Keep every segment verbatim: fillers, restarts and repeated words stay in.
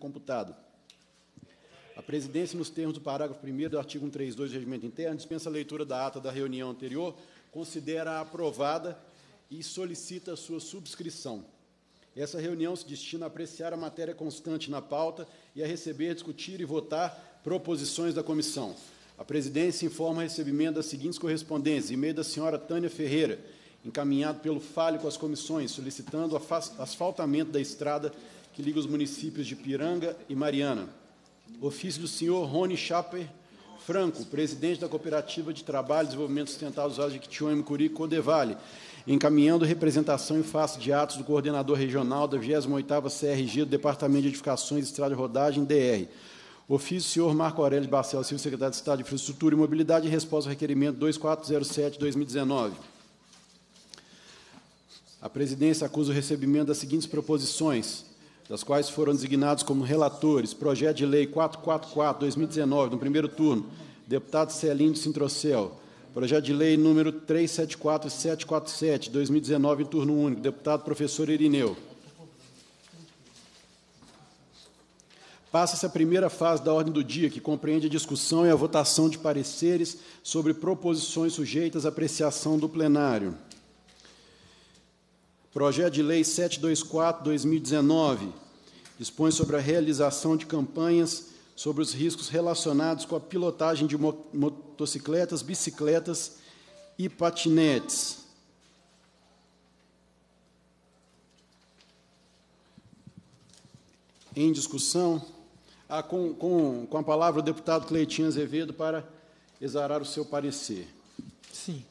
computada. A presidência, nos termos do parágrafo primeiro do artigo cento e trinta e dois do Regimento Interno, dispensa a leitura da ata da reunião anterior, considera aprovada e solicita a sua subscrição. Essa reunião se destina a apreciar a matéria constante na pauta e a receber, discutir e votar proposições da comissão. A presidência informa o recebimento das seguintes correspondências: e-mail da senhora Tânia Ferreira, encaminhado pelo Fálico às comissões, solicitando o asfaltamento da estrada que liga os municípios de Piranga e Mariana. Ofício do senhor Rony Chaper Franco, presidente da Cooperativa de Trabalho e Desenvolvimento Sustentável dos Vales de Jequitinhonha, Mucuri, Codevale, encaminhando representação em face de atos do coordenador regional da vigésima oitava C R G do Departamento de Edificações, Estrada e Rodagem, D R. Ofício do senhor Marco Aurélio de Barcelos Silva, secretário de Estado de Infraestrutura e Mobilidade, em resposta ao requerimento dois mil quatrocentos e sete de dois mil e dezenove. A presidência acusa o recebimento das seguintes proposições, das quais foram designados como relatores: projeto de lei quatrocentos e quarenta e quatro de dois mil e dezenove, no primeiro turno, deputado Celinho de Sintrocel; projeto de lei número trezentos e setenta e quatro e setecentos e quarenta e sete, de dois mil e dezenove, em turno único, deputado professor Irineu. Passa-se a primeira fase da ordem do dia, que compreende a discussão e a votação de pareceres sobre proposições sujeitas à apreciação do plenário. Projeto de lei setecentos e vinte e quatro de dois mil e dezenove dispõe sobre a realização de campanhas sobre os riscos relacionados com a pilotagem de motocicletas, bicicletas e patinetes. Em discussão, ah, com, com, com a palavra o deputado Cleitinho Azevedo para exarar o seu parecer. Sim.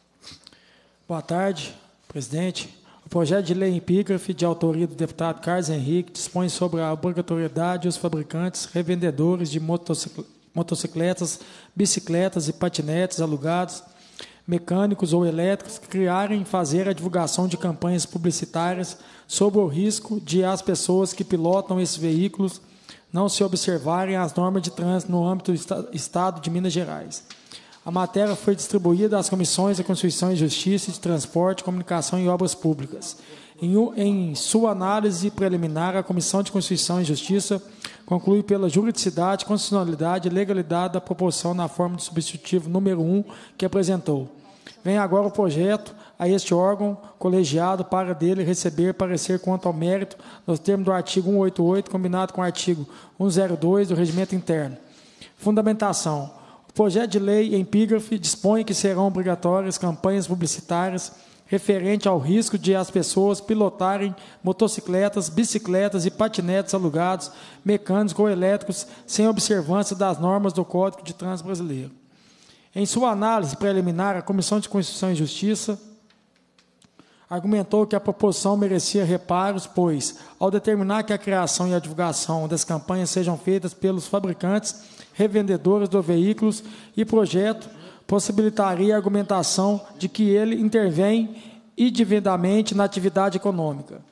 Boa tarde, presidente. O projeto de lei epígrafe, de autoria do deputado Carlos Henrique, dispõe sobre a obrigatoriedade dos fabricantes, revendedores de motocicletas, bicicletas e patinetes alugados, mecânicos ou elétricos, criarem e fazer a divulgação de campanhas publicitárias sobre o risco de as pessoas que pilotam esses veículos não se observarem as normas de trânsito no âmbito do Estado de Minas Gerais. A matéria foi distribuída às comissões de Constituição e Justiça, de Transporte, Comunicação e Obras Públicas. Em, em sua análise preliminar, a Comissão de Constituição e Justiça conclui pela juridicidade, constitucionalidade e legalidade da proposição na forma do substitutivo número um que apresentou. Vem agora o projeto a este órgão colegiado para dele receber parecer quanto ao mérito nos termos do artigo cento e oitenta e oito, combinado com o artigo cento e dois do Regimento Interno. Fundamentação. O projeto de lei em epígrafe dispõe que serão obrigatórias campanhas publicitárias referente ao risco de as pessoas pilotarem motocicletas, bicicletas e patinetes alugados, mecânicos ou elétricos, sem observância das normas do Código de Trânsito Brasileiro. Em sua análise preliminar, a Comissão de Constituição e Justiça argumentou que a proposição merecia reparos, pois, ao determinar que a criação e a divulgação das campanhas sejam feitas pelos fabricantes, revendedores dos veículos e projeto, possibilitaria a argumentação de que ele intervém indevidamente na atividade econômica.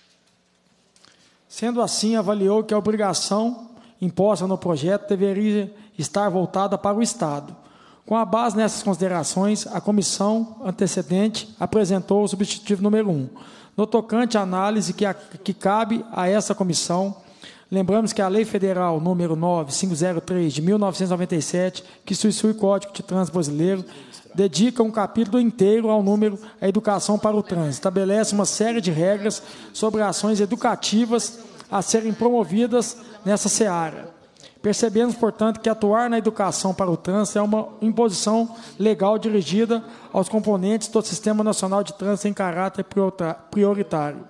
Sendo assim, avaliou que a obrigação imposta no projeto deveria estar voltada para o Estado. Com a base nessas considerações, a comissão antecedente apresentou o substitutivo número um. No tocante à análise que, a, que cabe a essa comissão, lembramos que a Lei Federal número nove mil quinhentos e três, de mil novecentos e noventa e sete, que institui o Código de Trânsito Brasileiro, dedica um capítulo inteiro ao número A Educação para o Trânsito. Estabelece uma série de regras sobre ações educativas a serem promovidas nessa seara. Percebemos, portanto, que atuar na educação para o trânsito é uma imposição legal dirigida aos componentes do Sistema Nacional de Trânsito em caráter prioritário.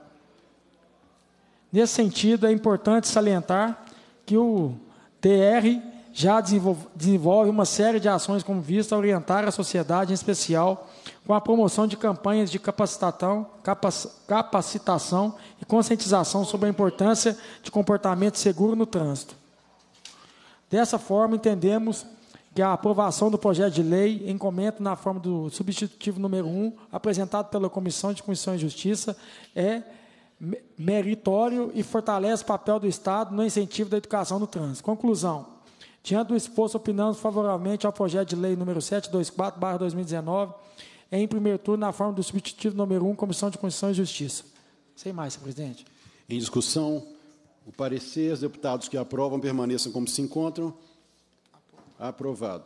Nesse sentido, é importante salientar que o T R já desenvolve uma série de ações com vista a orientar a sociedade, em especial, com a promoção de campanhas de capacitação, capacitação e conscientização sobre a importância de comportamento seguro no trânsito. Dessa forma, entendemos que a aprovação do projeto de lei em comento na forma do substitutivo número um, apresentado pela Comissão de Constituição e Justiça, é meritório e fortalece o papel do Estado no incentivo da educação no trânsito. Conclusão. Diante do exposto, opinamos favoravelmente ao projeto de lei número setecentos e vinte e quatro barra dois mil e dezenove, em primeiro turno, na forma do substitutivo número um, Comissão de Constituição e Justiça. Sem mais, senhor presidente. Em discussão, O parecer, os deputados que aprovam permaneçam como se encontram. Aprovado.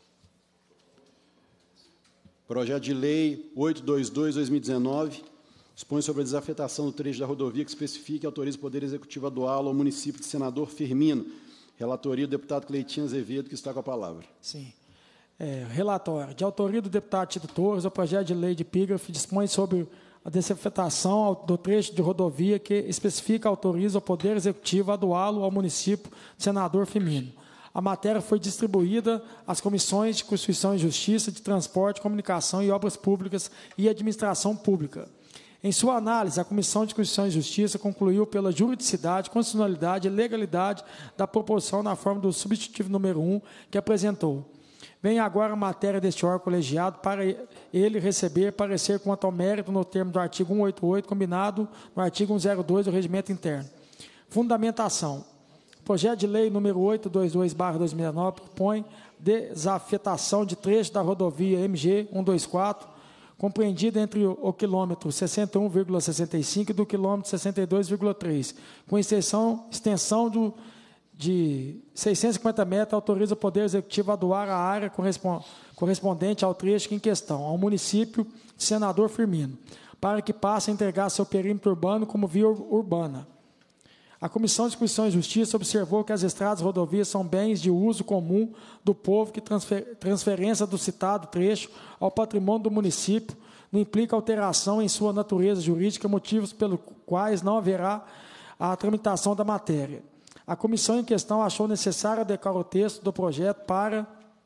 Projeto de Lei oitocentos e vinte e dois, dois mil e dezenove, dispõe sobre a desafetação do trecho da rodovia que especifica e autoriza o Poder Executivo a doá-lo ao município de Senador Firmino. Relatoria do deputado Cleitinho Azevedo, que está com a palavra. Sim. É, relatório. De autoria do deputado Tito Torres, o projeto de lei de epígrafe dispõe sobre a desafetação do trecho de rodovia que especifica e autoriza o Poder Executivo a doá-lo ao município de Senador Firmino. A matéria foi distribuída às comissões de Constituição e Justiça, de Transporte, Comunicação e Obras Públicas e Administração Pública. Em sua análise, a Comissão de Constituição e Justiça concluiu pela juridicidade, constitucionalidade e legalidade da proposição na forma do substitutivo número um que apresentou. Vem agora a matéria deste órgão colegiado para ele receber parecer quanto ao mérito no termo do artigo cento e oitenta e oito, combinado no artigo cento e dois do Regimento Interno. Fundamentação. O projeto de lei número oitocentos e vinte e dois barra dois mil e dezenove propõe desafetação de trecho da rodovia M G cento e vinte e quatro, compreendida entre o quilômetro sessenta e um vírgula sessenta e cinco e do quilômetro sessenta e dois vírgula três, com extensão, extensão do, de seiscentos e cinquenta metros, autoriza o Poder Executivo a doar a área correspondente ao trecho em questão, ao município de Senador Firmino, para que passe a entregar seu perímetro urbano como via urbana. A Comissão de Constituição e Justiça observou que as estradas e rodovias são bens de uso comum do povo, que transfer, transferência do citado trecho ao patrimônio do município não implica alteração em sua natureza jurídica, motivos pelos quais não haverá a tramitação da matéria. A comissão em questão achou necessário adequar o texto do projeto para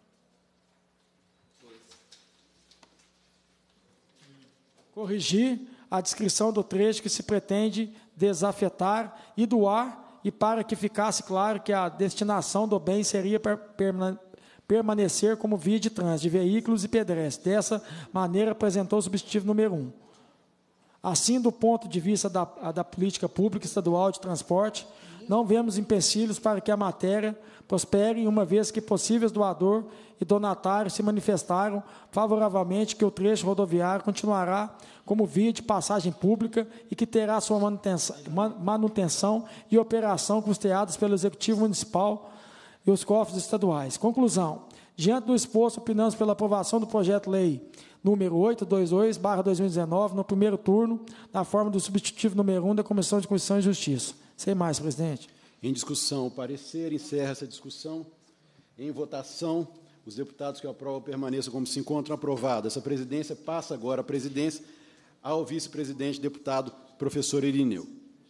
corrigir a descrição do trecho que se pretende desafetar e doar, e para que ficasse claro que a destinação do bem seria per, permane, permanecer como via de trânsito de veículos e pedestres. Dessa maneira, apresentou o substitutivo número um. Assim, do ponto de vista da, da política pública estadual de transporte, não vemos empecilhos para que a matéria prospere, uma vez que possíveis doador e donatário se manifestaram favoravelmente que o trecho rodoviário continuará como via de passagem pública e que terá sua manutenção, manutenção e operação custeadas pelo Executivo Municipal e os cofres estaduais. Conclusão. Diante do exposto, opinamos pela aprovação do projeto-lei número oitocentos e vinte e dois barra dois mil e dezenove, no primeiro turno, na forma do substitutivo número um da Comissão de Constituição e Justiça. Sem mais, presidente. Em discussão, o parecer. Encerra essa discussão. Em votação, os deputados que aprovam permaneçam como se encontram. Aprovada. Essa presidência passa agora a presidência ao vice-presidente, deputado professor Irineu.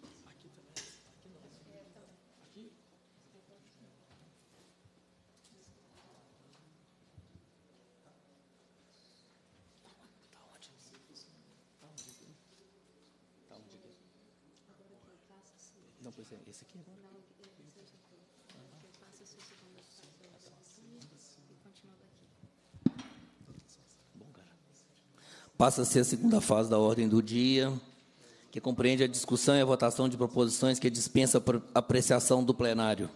Não, pois é, esse aqui. Passa-se a segunda fase da ordem do dia, que compreende a discussão e a votação de proposições que dispensa a apreciação do plenário.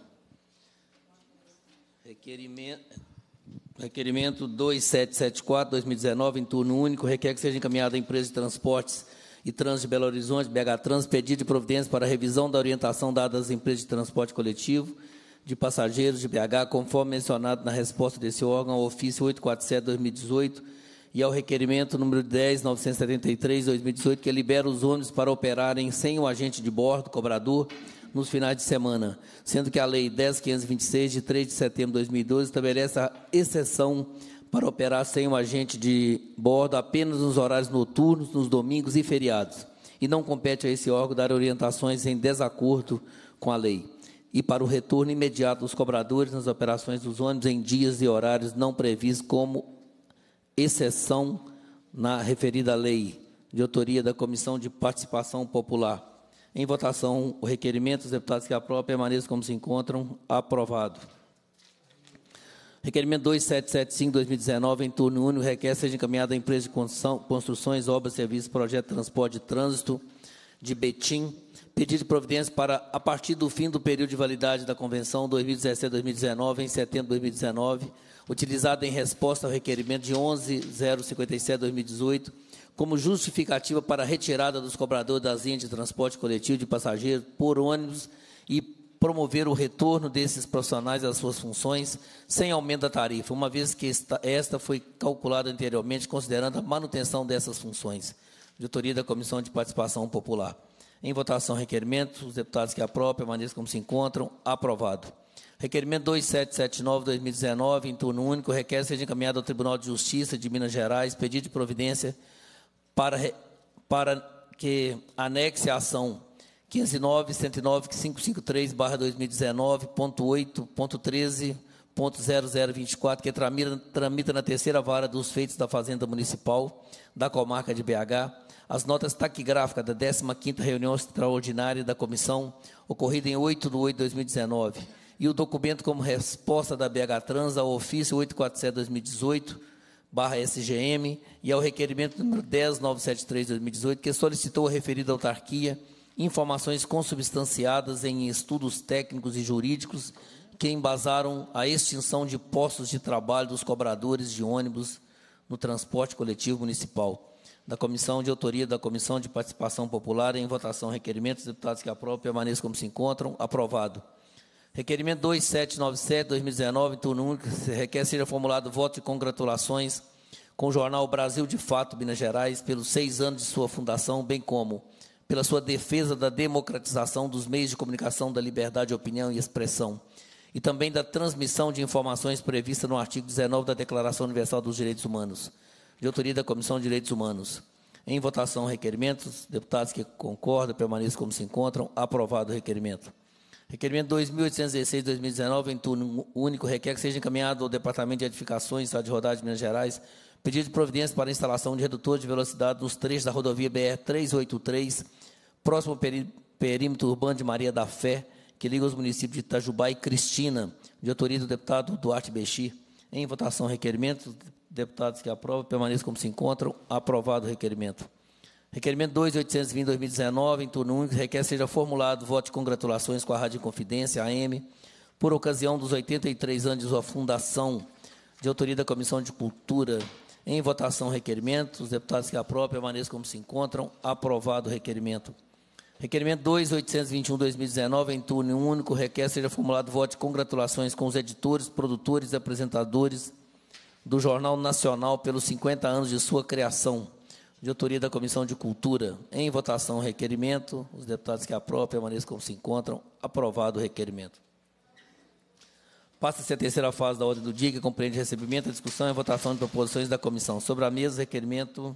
Requerimento, requerimento dois mil setecentos e setenta e quatro, dois mil e dezenove, em turno único, requer que seja encaminhada à Empresa de Transportes e Trânsito de Belo Horizonte, B H Trans, pedido de providência para a revisão da orientação dada às empresas de transporte coletivo de passageiros de B H, conforme mencionado na resposta desse órgão ao ofício oitocentos e quarenta e sete, dois mil e dezoito, e ao requerimento número dez mil novecentos e setenta e três, dois mil e dezoito, que libera os ônibus para operarem sem o agente de bordo, cobrador, nos finais de semana, sendo que a Lei dez mil quinhentos e vinte e seis, de três de setembro de dois mil e doze, estabelece a exceção para operar sem o agente de bordo apenas nos horários noturnos, nos domingos e feriados, e não compete a esse órgão dar orientações em desacordo com a lei, e para o retorno imediato dos cobradores nas operações dos ônibus em dias e horários não previstos como exceção na referida lei, de autoria da Comissão de Participação Popular. Em votação, o requerimento, os deputados que aprovam permaneçam como se encontram. Aprovado. Requerimento dois mil setecentos e setenta e cinco, dois mil e dezenove, em turno único, requer seja encaminhada à Empresa de Construções, Obras, Serviços, Projeto de Transporte e Trânsito de Betim, pedido de providência para, a partir do fim do período de validade da Convenção dois mil e dezessete a dois mil e dezenove, em setembro de dois mil e dezenove, utilizado em resposta ao requerimento de onze mil cinquenta e sete, dois mil e dezoito, como justificativa para a retirada dos cobradores das linhas de transporte coletivo de passageiros por ônibus e promover o retorno desses profissionais às suas funções sem aumento da tarifa, uma vez que esta, esta foi calculada anteriormente considerando a manutenção dessas funções. De autoria da Comissão de Participação Popular. Em votação, requerimento. Os deputados que aprovam, permaneçam como se encontram. Aprovado. Requerimento dois sete sete nove, dois mil e dezenove, em turno único, requer seja encaminhado ao Tribunal de Justiça de Minas Gerais, pedido de providência para, para que anexe a ação quinhentos e nove, cento e nove, quinhentos e cinquenta e três barra dois mil e dezenove, ponto oito, ponto treze, ponto zero zero vinte e quatro, que tramita, tramita na terceira vara dos feitos da Fazenda Municipal da comarca de B H, as notas taquigráficas da décima quinta reunião extraordinária da comissão, ocorrida em oito de oito de dois mil e dezenove, e o documento como resposta da B H Trans ao ofício oitocentos e quarenta e sete barra dois mil e dezoito, barra S G M, e ao requerimento número dez mil novecentos e setenta e três barra dois mil e dezoito, que solicitou a referida autarquia informações consubstanciadas em estudos técnicos e jurídicos que embasaram a extinção de postos de trabalho dos cobradores de ônibus no transporte coletivo municipal. Da Comissão de Autoria da Comissão de Participação Popular, em votação, requerimentos, deputados que aprovam, permaneçam como se encontram. Aprovado. Requerimento dois sete nove sete, dois mil e dezenove, turno único, requer seja formulado voto de congratulações com o jornal Brasil de Fato, Minas Gerais, pelos seis anos de sua fundação, bem como pela sua defesa da democratização dos meios de comunicação, da liberdade de opinião e expressão, e também da transmissão de informações prevista no artigo dezenove da Declaração Universal dos Direitos Humanos, de autoria da Comissão de Direitos Humanos. Em votação, requerimentos. Deputados que concordam, permaneçam como se encontram. Aprovado o requerimento. Requerimento dois mil oitocentos e dezesseis, dois mil e dezenove, em turno único, requer que seja encaminhado ao Departamento de Edificações, Estado de Rodagem de Minas Gerais, pedido de providência para a instalação de redutor de velocidade nos trechos da rodovia B R trezentos e oitenta e três, próximo ao peri perímetro urbano de Maria da Fé, que liga os municípios de Itajubá e Cristina, de autoria do deputado Duarte Bexi. Em votação, requerimento. Deputados que aprovam, permaneçam como se encontram. Aprovado o requerimento. Requerimento dois mil oitocentos e vinte, dois mil e dezenove, em turno único, requer seja formulado voto de congratulações com a Rádio Confidência, A M, por ocasião dos oitenta e três anos de sua fundação, de autoria da Comissão de Cultura. Em votação, requerimento. Os deputados que aprovam, permaneçam como se encontram. Aprovado o requerimento. Requerimento dois mil oitocentos e vinte e um, dois mil e dezenove, em turno único, requer seja formulado voto de congratulações com os editores, produtores e apresentadores do Jornal Nacional pelos cinquenta anos de sua criação, de autoria da Comissão de Cultura. Em votação, requerimento. Os deputados que aprovam, permaneçam como se encontram. Aprovado o requerimento. Passa-se a terceira fase da ordem do dia, que compreende recebimento, discussão e votação de proposições da comissão. Sobre a mesa, requerimento...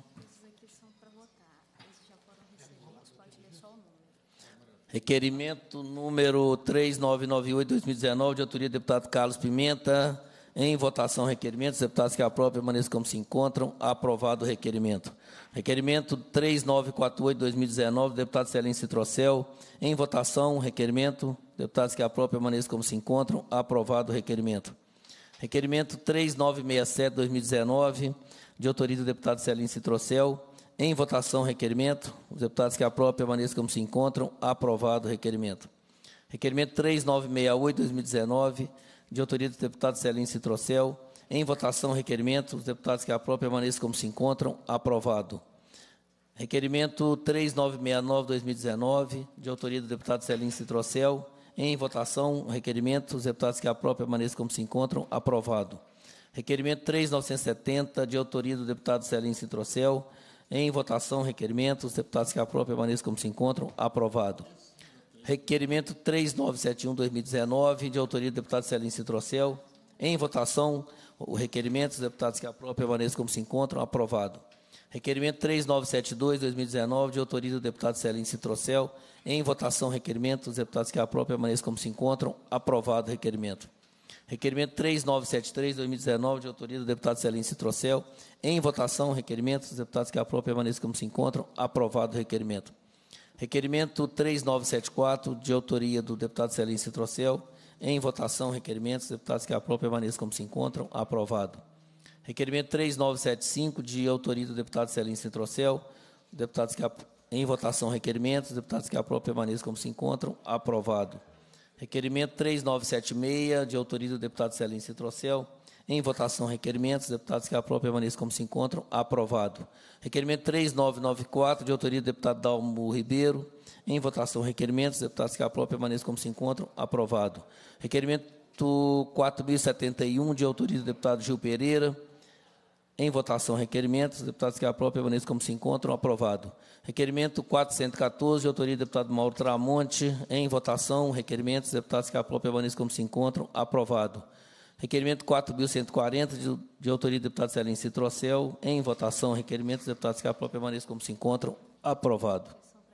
Requerimento número três mil novecentos e noventa e oito, dois mil e dezenove, de autoria do deputado Carlos Pimenta. Em votação, requerimento. Os deputados que aprovam, permaneçam como se encontram. Aprovado o requerimento. Requerimento três mil novecentos e quarenta e oito, dois mil e dezenove, deputado Celim Citrocel. Em votação, requerimento. Deputados que aprovam, permaneçam como se encontram. Aprovado o requerimento. Requerimento três mil novecentos e sessenta e sete, dois mil e dezenove, de autoria do deputado Celim Citrocel. Em votação, requerimento. Os deputados que aprovam, permaneçam como se encontram. Aprovado o requerimento. Requerimento três mil novecentos e sessenta e oito, dois mil e dezenove, de autoria do deputado Celim Citrocel. Em votação, requerimento. Os deputados que aprovam, permaneçam como se encontram. Aprovado. Requerimento três mil novecentos e sessenta e nove, dois mil e dezenove, de autoria do deputado Celim Citrocel. Em votação, requerimento. Os deputados que aprovam, permaneçam como se encontram. Aprovado. Requerimento três mil novecentos e setenta, de autoria do deputado Celim Citrocel. Em votação, requerimento. Os deputados que aprovam, permaneçam como se encontram. Aprovado. Requerimento três mil novecentos e setenta e um, dois mil e dezenove, de autoria do deputado Celim Citrocel. Em votação, o requerimento. Os deputados que aprovam, permaneçam como se encontram. Aprovado. Requerimento três mil novecentos e setenta e dois, dois mil e dezenove, de autoria do deputado Celim Citrocel. Em votação, requerimento. Os deputados que aprovam, permaneçam como se encontram. Aprovado o requerimento. Requerimento três mil novecentos e setenta e três, dois mil e dezenove, de autoria do deputado Celim Citrocel. Em votação, requerimento. Os deputados que aprovam, permaneçam como se encontram. Aprovado o requerimento. Requerimento três mil novecentos e setenta e quatro, de autoria do deputado Celim Citrocel. Em votação, requerimento. Os deputados que aprovam, permaneçam como se encontram. Aprovado. Requerimento três mil novecentos e setenta e cinco, de autoria do deputado Celim Citrocel. Deputados que ap... Em votação, requerimento. Os deputados que aprovam, permaneçam como se encontram. Aprovado. Requerimento três mil novecentos e setenta e seis, de autoria do deputado Celim Citrocel. Em votação, requerimentos. Deputados que aprovam, permaneçam como se encontram. Aprovado. Requerimento três mil novecentos e noventa e quatro, de autoria do deputado Dalmo Ribeiro. Em votação, requerimentos. Deputados que aprovam, permaneçam como se encontram. Aprovado. Requerimento quatro mil e setenta e um, de autoria do deputado Gil Pereira. Em votação, requerimentos. Deputados que aprovam, permaneçam como se encontram. Aprovado. Requerimento quatrocentos e quatorze, de autoria do deputado Mauro Tramonte. Em votação, requerimentos. Deputados que aprovam, permaneçam como se encontram. Aprovado. Requerimento quatro mil cento e quarenta, de, de autoria do deputado Celim Citrocel. Em votação, requerimentos. Deputados que aprovam, permaneçam como se encontram. Aprovado.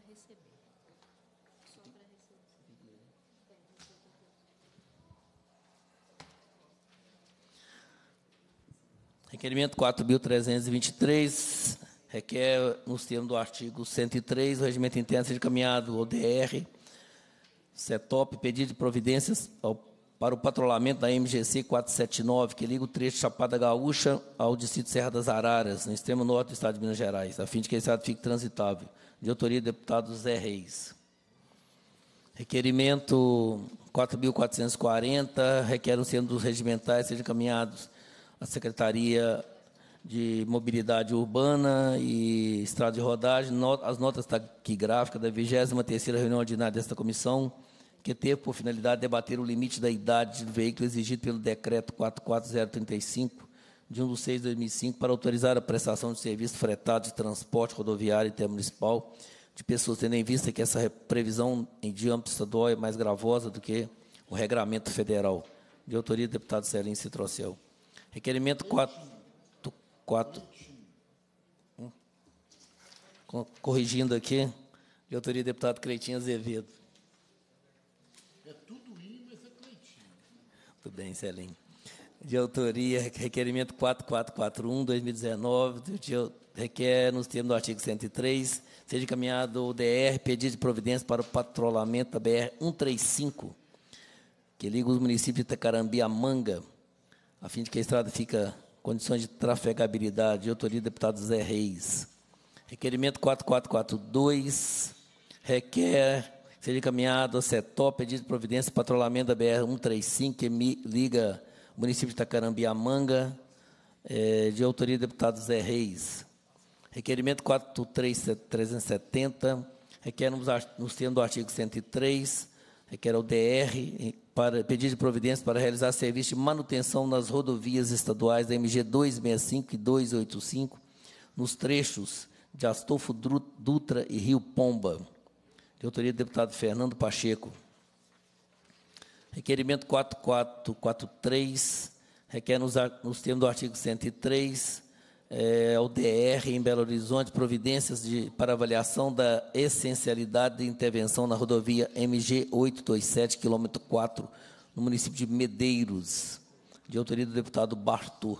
Requerimento quatro mil trezentos e vinte e três, requer, nos termos do artigo cento e três, o regimento interno seja encaminhado ao D R, CETOP, pedido de providências ao, para o patrulhamento da M G C quatrocentos e setenta e nove, que liga o trecho Chapada Gaúcha ao distrito Serra das Araras, no extremo norte do estado de Minas Gerais, a fim de que esse estado fique transitável. De autoria do deputado Zé Reis. Requerimento quatro mil quatrocentos e quarenta, requer, nos termos dos regimentais, sejam encaminhados a Secretaria de Mobilidade Urbana e Estrada de Rodagem, as notas taquigráficas da vigésima terceira reunião ordinária desta comissão, que teve por finalidade debater o limite da idade do veículo exigido pelo Decreto quatro quatro zero trinta e cinco, de um de seis de dois mil e cinco, para autorizar a prestação de serviço fretado de transporte rodoviário intermunicipal de pessoas, tendo em vista que essa previsão em de âmbito estadual é mais gravosa do que o regramento federal. De autoria do deputado Celim Citrocel. Requerimento quatro, quatro, corrigindo aqui, de autoria do deputado Cleitinho Azevedo. É tudo I, mas é Cleitinho. Tudo bem, Celim. De autoria, requerimento quatro quatro quatro um, dois mil e dezenove, de, requer, nos termos do artigo cento e três, seja encaminhado o D R, pedido de providência para o patrulhamento da B R cento e trinta e cinco, que liga os municípios de Itacarambi a Manga, a fim de que a estrada fique em condições de trafegabilidade, de autoria do deputado Zé Reis. Requerimento quatro quatro quatro dois, requer, seja encaminhado a CETOP, pedido de providência, patrulhamento da B R cento e trinta e cinco, que liga o município de Itacarambi a Manga, é, de autoria do deputado Zé Reis. Requerimento quatro três trezentos e setenta, requer, nos, nos termos do artigo cento e três, requer ao D R, para pedido de providência para realizar serviço de manutenção nas rodovias estaduais da M G duzentos e sessenta e cinco e duzentos e oitenta e cinco, nos trechos de Astolfo Dutra e Rio Pomba, de autoria do deputado Fernando Pacheco. Requerimento quatro quatro quatro três, requer, nos, nos termos do artigo cento e três, é, ao D R em Belo Horizonte, providências de, para avaliação da essencialidade de intervenção na rodovia M G oitocentos e vinte e sete, quilômetro quatro, no município de Medeiros, de autoria do deputado Bartô.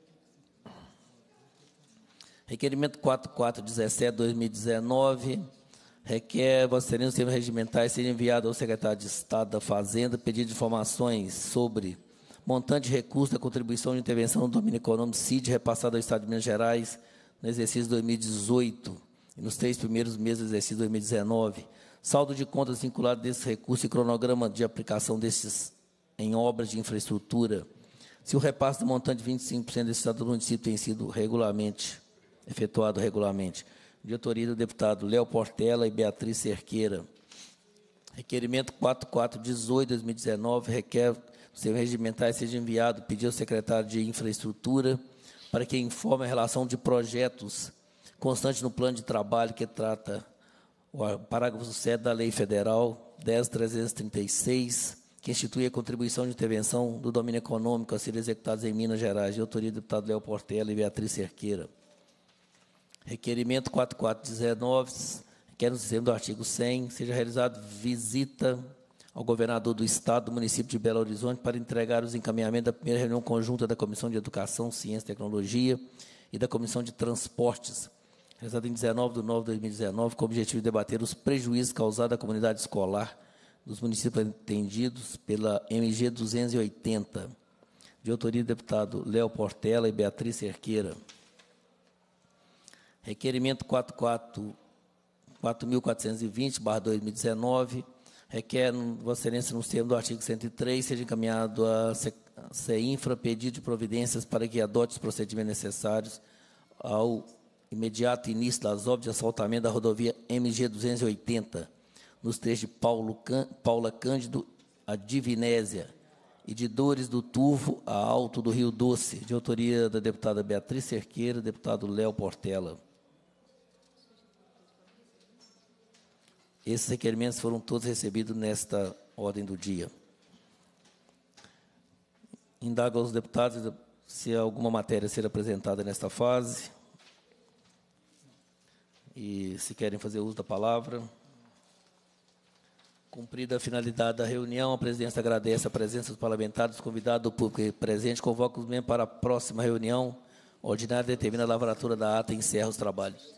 Requerimento quatro quatro dezessete, dois mil e dezenove, requer, Vossa Excelência, os termos regimentais sejam enviados ao secretário de Estado da Fazenda, pedido de informações sobre montante de recurso da contribuição de intervenção no domínio econômico C I D, repassado ao Estado de Minas Gerais no exercício dois mil e dezoito e nos três primeiros meses do exercício dois mil e dezenove, saldo de contas vinculado desse recurso e cronograma de aplicação desses em obras de infraestrutura, se o repasse do montante de vinte e cinco por cento desse Estado do município tem sido regularmente, efetuado regularmente. De autoria do deputado Léo Portela e Beatriz Cerqueira. Requerimento quatro quatro dezoito, dois mil e dezenove, requer os termos regimentais seja enviado, pedir ao secretário de Infraestrutura para que informe a relação de projetos constante no plano de trabalho que trata o parágrafo sete da Lei Federal dez mil trezentos e trinta e seis, que institui a contribuição de intervenção do domínio econômico a ser executados em Minas Gerais, de autoria do deputado Léo Portela e Beatriz Cerqueira. Requerimento quatro quatro dezenove, requer no sistema do artigo cem, seja realizada visita ao governador do Estado do município de Belo Horizonte para entregar os encaminhamentos da primeira reunião conjunta da Comissão de Educação, Ciência e Tecnologia e da Comissão de Transportes, realizada em dezenove de nove de dois mil e dezenove, com o objetivo de debater os prejuízos causados à comunidade escolar dos municípios atendidos pela M G duzentos e oitenta, de autoria do deputado Léo Portela e Beatriz Cerqueira. Requerimento quatro mil quatrocentos e vinte, barra dois mil e dezenove, Requer, Vossa Excelência, nos termos do artigo cento e três, seja encaminhado a CEINFRA pedido de providências para que adote os procedimentos necessários ao imediato início das obras de asfaltamento da rodovia M G duzentos e oitenta, nos trechos de Paulo, Paula Cândido a Divinésia e de Dores do Turvo a Alto do Rio Doce, de autoria da deputada Beatriz Cerqueira, deputado Léo Portela. Esses requerimentos foram todos recebidos nesta ordem do dia. Indago aos deputados se alguma matéria ser apresentada nesta fase e se querem fazer uso da palavra. Cumprida a finalidade da reunião, a presidência agradece a presença dos parlamentares, convidados do público presente, convoca os membros para a próxima reunião ordinária, determina a lavratura da ata e encerra os trabalhos.